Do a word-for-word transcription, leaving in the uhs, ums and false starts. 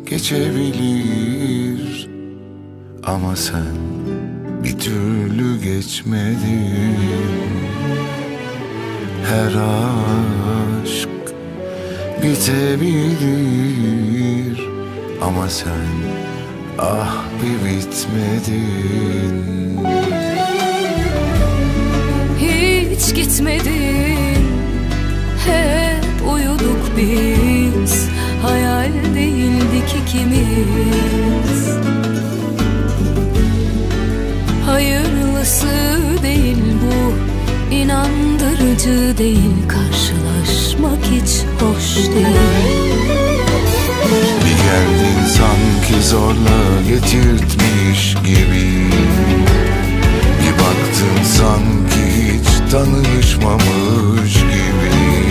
geçebilir. Ama sen bir türlü geçmedin. Her aşk bitebilir. Ama sen ah bir bitmedin. Hiç gitmedin, hep uyuduk biz. Hayal değildik ikimiz. Hayırlısı değil bu, inandırıcı değil. Karşılaşmak hiç hoş değil. Bir geldin sanki zorla getirtmiş gibi. Bir baktın sanki hiç tanışmamış gibi.